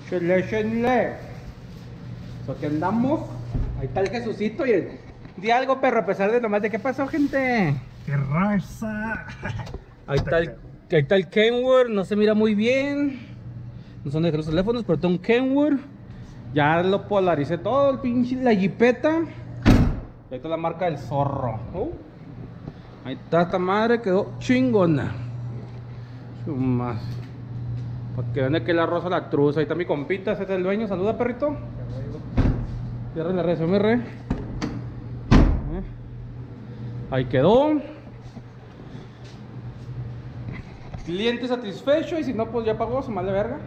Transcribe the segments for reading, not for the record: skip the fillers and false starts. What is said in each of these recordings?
Chenle. So que andamos. Ahí está el Jesucito y di algo, perro, a pesar de nomás de qué pasó, gente. ¡Qué raza! Ahí está el Kenworth, no se mira muy bien. No son de los teléfonos, pero está un Kenworth. Ya lo polaricé todo, el pinche, la jipeta. Ahí está la marca del zorro. Ahí está, esta madre quedó chingona. Más. Para que vean que la rosa la truza. Ahí está mi compita, ese es el dueño. Saluda, perrito. Cierra la red, mi re. Ahí quedó. Cliente satisfecho, y si no, pues ya pagó, se mal de verga.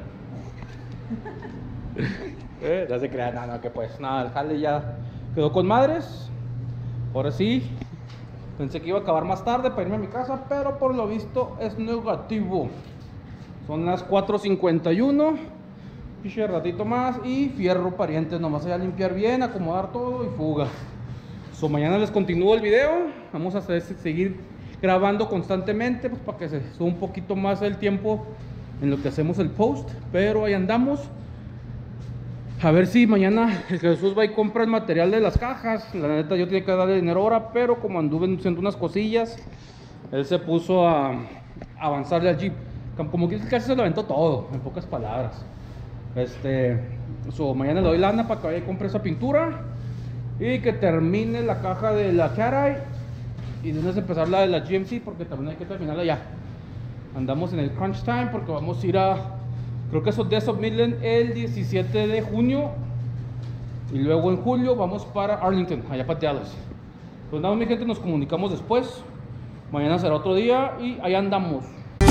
No se crea, no, que pues nada, el jale ya quedó con madres. Ahora sí, pensé que iba a acabar más tarde para irme a mi casa, pero por lo visto es negativo. Son las 4:51. Piche ratito más y fierro parientes, nomás allá limpiar bien, acomodar todo y fuga. So, mañana les continúo el video. Vamos a seguir grabando constantemente, pues para que se suba un poquito más el tiempo en lo que hacemos el post. Pero ahí andamos. A ver si mañana el Jesús va y compra el material de las cajas. La neta yo tenía que darle dinero ahora, pero como anduve haciendo unas cosillas, él se puso a avanzarle al Jeep. Como que casi se lo aventó todo, en pocas palabras. Mañana le doy lana para que vaya y compre esa pintura y que termine la caja de la Cat Eye y de una vez empezar la de la GMC, porque también hay que terminarla ya. Andamos en el crunch time porque vamos a ir a, creo que es Odessa Midland el 17 de junio y luego en julio vamos para Arlington, allá pateados. Pues nada, mi gente, nos comunicamos después. Mañana será otro día y ahí andamos.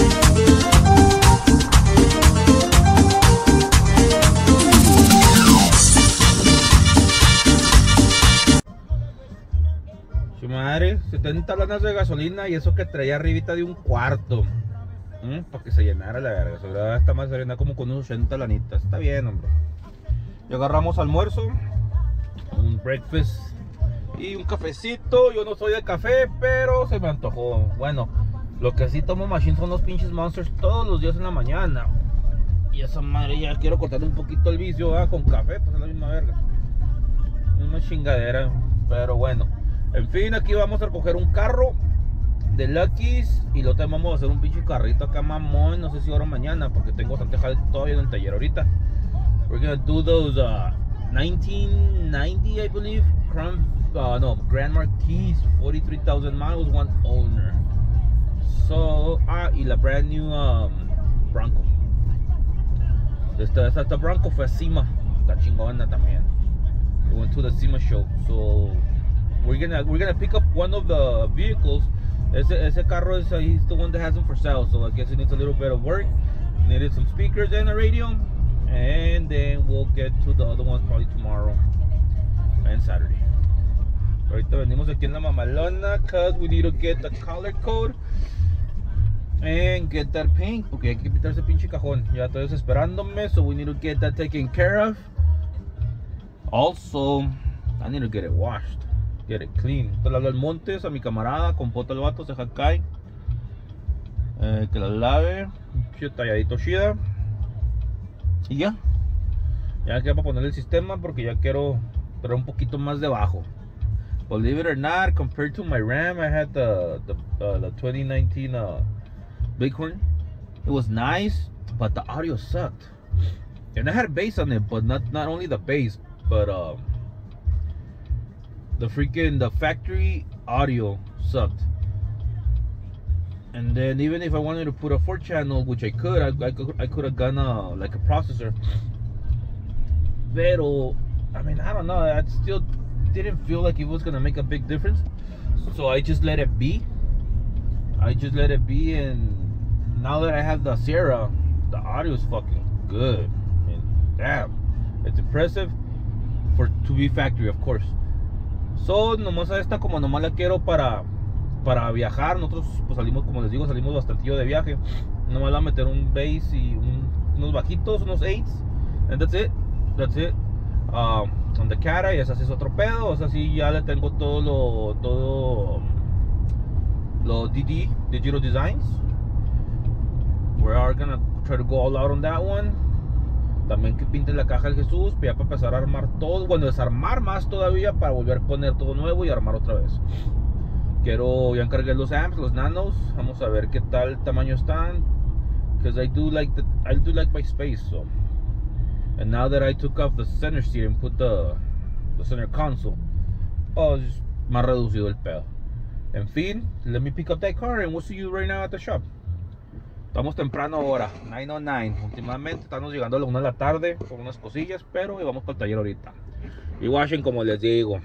Su madre, 70 lanas de gasolina y eso que traía arribita de un cuarto. Para que se llenara la verga. Sobre esta más se llena como con unos 80 lanitas. Está bien, hombre. Y agarramos almuerzo, un breakfast y un cafecito. Yo no soy de café, pero se me antojó. Bueno, lo que sí tomo machine son los pinches Monsters todos los días en la mañana. Y esa madre ya quiero cortar un poquito el vicio, con café, pues es la misma verga. Una chingadera, pero bueno. En fin, aquí vamos a recoger un carro de Lucky's y lo vamos a hacer un pinche carrito acá mamón. No sé si ahora o mañana, porque tengo bastante jale todavía en el taller ahorita. We're gonna do those 1990, I believe, Grand Marquis, 43,000 miles, one owner. So, y la brand new Bronco. Esta Bronco fue a SEMA, está chingona también. We went to the SEMA show, so we're gonna pick up one of the vehicles. Ese carro is he's the one that has them for sale, so I guess it needs a little bit of work. Needed some speakers and a radio, and then we'll get to the other ones probably tomorrow and Saturday. Ahorita venimos aquí en la mamalona cause we need to get the color code and get that paint, porque hay que pintar ese pinche cajón. Ya estoy desesperándome, so we need to get that taken care of. Also, I need to get it washed, get it clean. Te le hablo al Montes, a mi camarada, compota el vato, se jacay. Que la lave, talladito chida. Y ya queda para poner el sistema, porque ya quiero traer un poquito más debajo. Believe it or not, compared to my Ram, I had the 2019 Bighorn. It was nice, but the audio sucked. And I had bass on it, but not only the bass, but the factory audio sucked. And then even if I wanted to put a 4-channel, which I could have gone like a processor. Pero I mean, I don't know, I still didn't feel like it was gonna make a big difference. So I just let it be. And now that I have the Sierra, the audio is fucking good. I mean, damn, it's impressive to be factory, of course. So nomás a esta, como nomás la quiero para viajar. Nosotros pues salimos, como les digo, salimos bastantillo de viaje. Nomás la meter un bass y unos bajitos, unos 8s, and that's it. On the Cat Eye, esa sí es otro pedo. O sea, sí ya le tengo todo lo DD, Digital Designs. We are gonna try to go all out on that one. También que pinte la caja el Jesús, ya para empezar a armar todo. Bueno, desarmar más todavía para volver a poner todo nuevo y armar otra vez. Ya encargué los amps, los nanos. Vamos a ver qué tal tamaño están. Because I do like my space. So, and now that I took off the center seat and put the center console, es más reducido el pedo. En fin, let me pick up that car and we'll see you right now at the shop. Estamos temprano ahora, 9:09. Últimamente estamos llegando a la 1 de la tarde con unas cosillas, pero vamos para el taller ahorita. Y watchen, como les digo,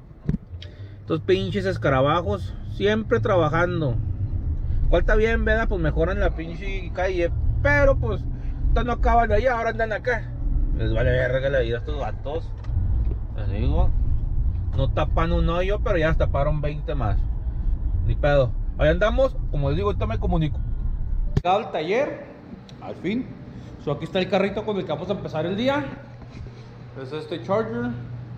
estos pinches escarabajos siempre trabajando. ¿Cuál está bien, verdad? Pues mejoran la pinche calle, pero pues estos no acaban de allá, ahora andan acá. Les vale verga la vida a estos vatos. Les digo, no tapan un hoyo, pero ya taparon 20 más. Ni pedo. Ahí andamos, como les digo, ahorita me comunico. Llegado al taller, al fin. Aquí está el carrito con el que vamos a empezar el día. Es este charger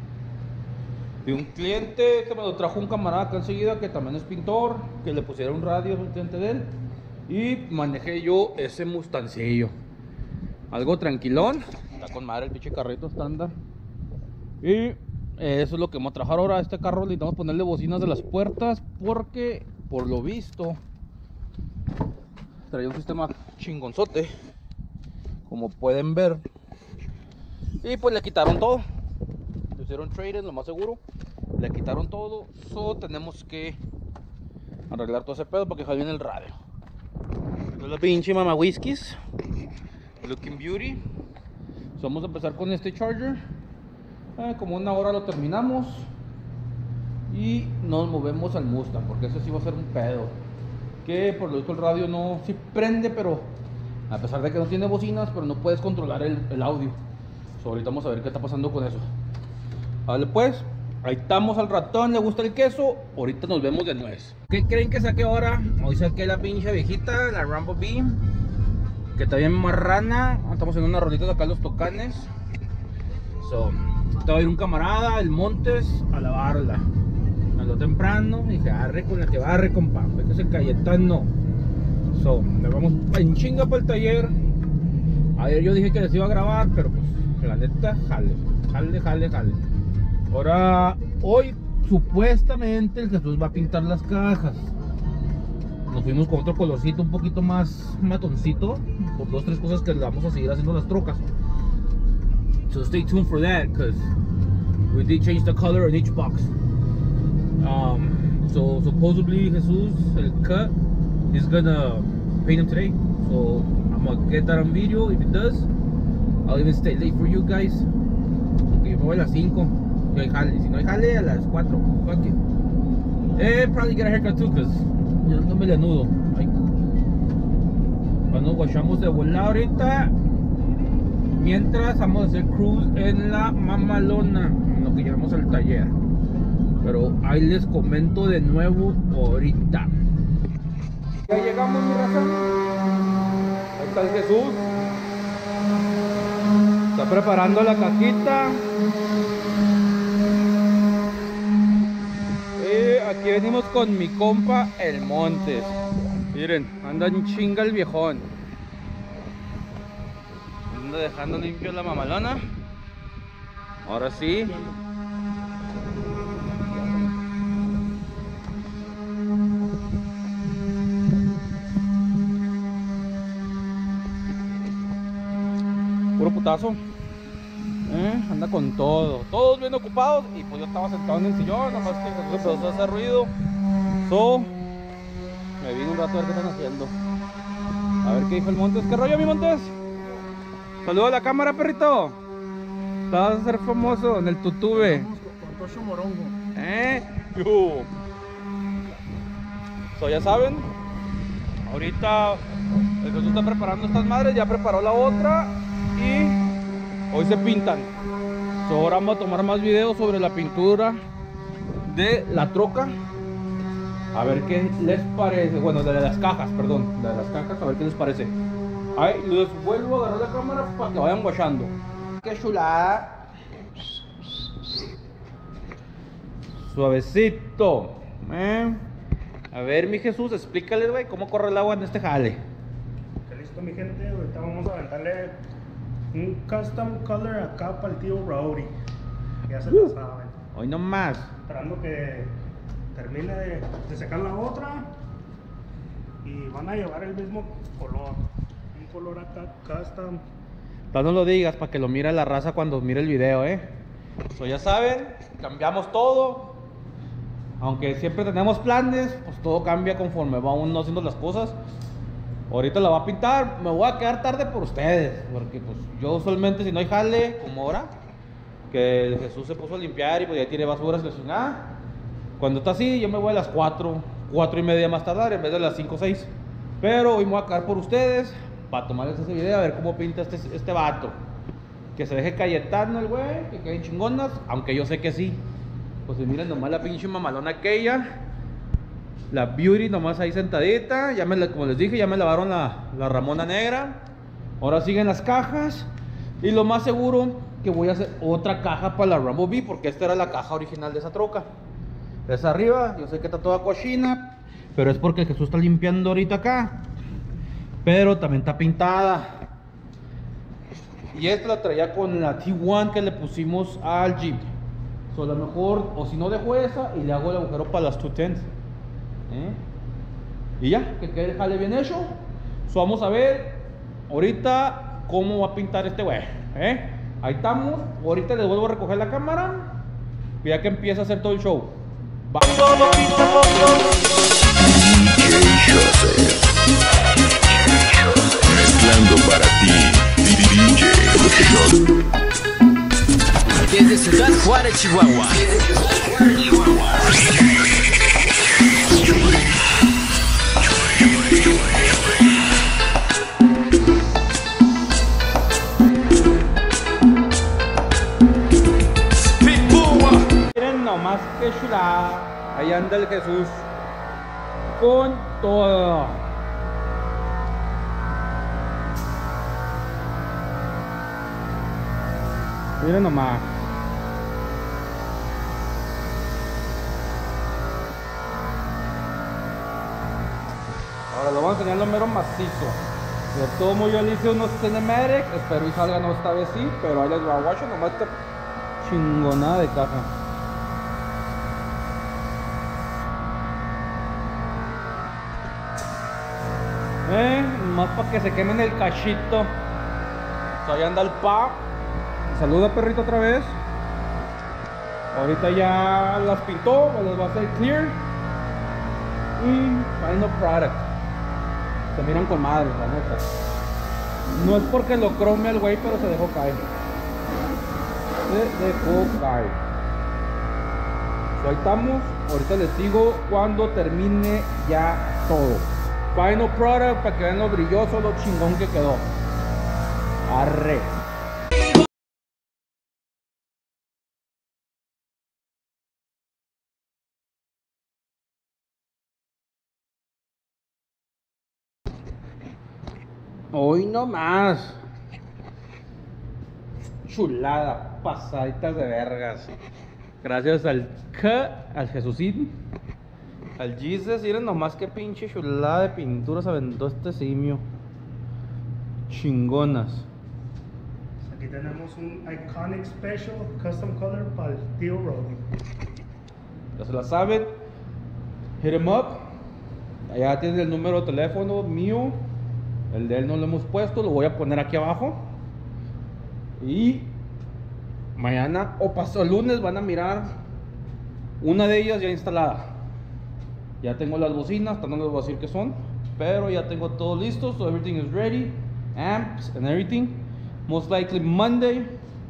de un cliente que me lo trajo un camarada acá enseguida, que también es pintor, que le pusiera un radio, es un cliente de él. Y manejé yo ese Mustancillo. Algo tranquilón. Está con madre el pinche carrito estándar. Y eso es lo que vamos a trabajar ahora. Este carro necesitamos ponerle bocinas de las puertas, porque por lo visto traía un sistema chingonzote, como pueden ver. Y pues le quitaron todo. Le hicieron trading, lo más seguro. Le quitaron todo. Tenemos que arreglar todo ese pedo porque jale bien el radio. Esta es la pinche mama whiskies Looking Beauty. Vamos a empezar con este charger. Como 1 hora lo terminamos. Y nos movemos al Mustang, porque eso sí va a ser un pedo. Que por lo visto el radio no, sí prende, pero a pesar de que no tiene bocinas, pero no puedes controlar el audio. Ahorita vamos a ver qué está pasando con eso. Vale, pues, ahí estamos al ratón, le gusta el queso. Ahorita nos vemos de nuez. ¿Qué creen que saqué ahora? Hoy saqué la pinche viejita, la Rambo Beam, que está bien marrana. Estamos en una rolita de acá los tocanes. Estaba a ir un camarada, el Montes, a lavarla. Andó temprano, dije, arre con la que barre, compa, que es el Cayetano. Le vamos en chinga para el taller. Ayer yo dije que les iba a grabar, pero pues la neta, jale. Ahora, hoy supuestamente el Jesús va a pintar las cajas. Nos fuimos con otro colorcito un poquito más matoncito, por 2 o 3 cosas que le vamos a seguir haciendo las trocas. So stay tuned for that, because we did change the color on each box. So supposedly Jesus, el cut, is gonna paint them today. So I'm gonna get that on video. If it does, I'll even stay late for you guys. Porque yo me voy a las 5. Si hay jale, si no hay jale, a las 4. Fuck it. Probably get a haircut too, cause yo no me la nudo. Nos guachamos de volar ahorita. Mientras vamos a hacer cruise en la mamalona, en lo que llevamos al taller. Pero ahí les comento de nuevo ahorita. Ya llegamos, mi raza. Ahí está el Jesús. Está preparando la cajita. Y aquí venimos con mi compa el Montes. Miren, anda en chinga el viejón. Anda dejando limpio la mamalona. Ahora sí. Puro putazo. Anda con todo. Todos bien ocupados. Y pues yo estaba sentado en el sillón. Nomás que Jesús empezó a hacer ruido. Me vine un rato a ver qué están haciendo. A ver qué dijo el Montes. ¿Qué rollo, mi Montes? Saluda a la cámara, perrito. Te vas a ser famoso en el tutube. Con Tocho Morongo. Ya saben. Ahorita el Jesús está preparando estas madres. Ya preparó la otra. Y hoy se pintan. Ahora vamos a tomar más videos sobre la pintura de la troca. A ver qué les parece. Bueno, de las cajas, perdón. De las cajas, a ver qué les parece. Ahí les vuelvo a agarrar la cámara para que vayan guachando. Qué chulada. Suavecito. A ver, mi Jesús, explícales, güey, cómo corre el agua en este jale. Listo, mi gente. Ahorita vamos a aventarle Un custom color acá para el tío Rowdy. Ya se lo saben. Hoy no más. Esperando que termine de secar la otra. Y van a llevar el mismo color. Un color acá custom. No lo digas para que lo mire la raza cuando mire el video, So, ya saben, cambiamos todo. Aunque siempre tenemos planes, pues todo cambia conforme va uno haciendo las cosas. Ahorita la va a pintar, me voy a quedar tarde por ustedes, porque pues yo usualmente si no hay jale, como ahora, que el Jesús se puso a limpiar y pues ya tiene basuras y la chingada. Cuando está así, yo me voy a las 4:30 más tardar en vez de las 5 o 6. Pero hoy me voy a quedar por ustedes para tomarles ese video a ver cómo pinta este vato. Que se deje Cayetano el güey, que queden chingonas, aunque yo sé que sí. Pues si miren nomás la pinche mamalona aquella. La Beauty nomás ahí sentadita. Ya como les dije, ya me lavaron la Ramona negra. Ahora siguen las cajas. Y lo más seguro que voy a hacer otra caja para la Rambo B, porque esta era la caja original de esa troca. Esa arriba, yo sé que está toda cochina, pero es porque Jesús está limpiando ahorita acá. Pero también está pintada. Y esta la traía con la T1 que le pusimos al Jeep. So, a lo mejor, o si no dejo esa y le hago el agujero para las 210. Y ya, que quede el jale bien hecho. So, vamos a ver ahorita cómo va a pintar este güey. Ahí estamos. Ahorita les vuelvo a recoger la cámara. Y ya que empieza a hacer todo el show. Va. Mezclando para ti, DJ José. Desde Ciudad Juárez, Chihuahua. Miren nomás que chulada. Ahí anda el Jesús con todo. Miren nomás. Ahora lo vamos a enseñar lo mero macizo. De todo modo yo le hice unos cinematics. Espero y salga, no esta vez sí, pero ahí les va a watch nomás esta chingonada de caja. Nomás para que se quemen el cachito. So, ahí anda el pa. Saluda perrito otra vez. Ahorita ya las pintó, las va a hacer clear. Y final product. Se miran con madre, la neta. No es porque lo crome al güey, pero se dejó caer. Se dejó caer. So, ahí estamos. Ahorita les digo cuando termine ya todo. Final product para que vean lo brilloso, lo chingón que quedó. Arre. Hoy no más. Chulada, pasaditas de vergas. Gracias al Jesucín, al Jesus. Miren nomás que pinche chulada de pintura se aventó este simio. Chingonas. Aquí tenemos un Iconic Special Custom Color para el tío Rowdy. Ya se la saben. Hit him up. Allá tienen el número de teléfono mío. El de él no lo hemos puesto, lo voy a poner aquí abajo. Y mañana o pasado lunes van a mirar una de ellas ya instalada. Ya tengo las bocinas, no les voy a decir qué son, pero ya tengo todo listo, so everything is ready, amps and everything. Most likely Monday,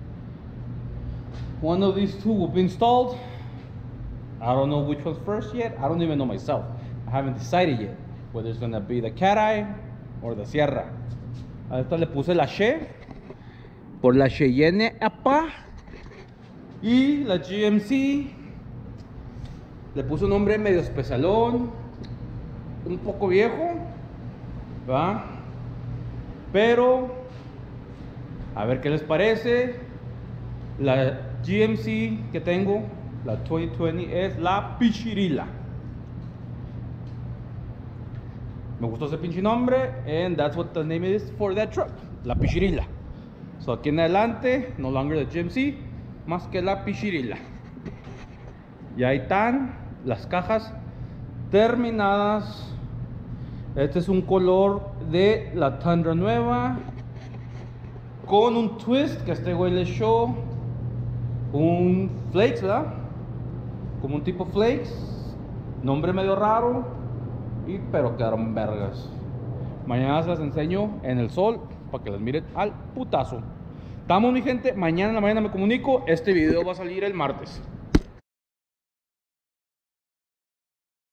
one of these two will be installed. I don't know which one's first yet. I don't even know myself. I haven't decided yet whether it's gonna be the Cat Eye or the Sierra. A esta le puse la She por la Cheyenne APA. Y la GMC le puse un nombre medio especialón, un poco viejo, ¿va? Pero a ver qué les parece. La GMC que tengo, la 2020, es la Pichirila. Me gustó ese pinche nombre, and that's what the name is for that truck, la Pichirila. So aquí en adelante, no longer the GMC, más que la pichirila. Y ahí están las cajas terminadas. Este es un color de la Tundra nueva, con un twist que este güey le echó un flakes, ¿verdad? Como un tipo flakes, nombre medio raro, pero quedaron vergas. Mañana se las enseño en el sol para que las miren al putazo. Estamos, mi gente, mañana en la mañana me comunico. Este video va a salir el martes.